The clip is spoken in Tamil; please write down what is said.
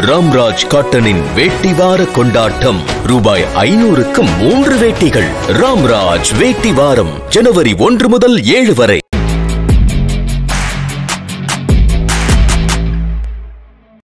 ராம்ராஜ் காட்டனின் வேட்டி வார கொண்டாட்டம். ரூபாய் 500க்கு 3 வேட்டிகள். ராம்ராஜ் வேட்டி வாரம் ஜனவரி 1 முதல் 7 வரை.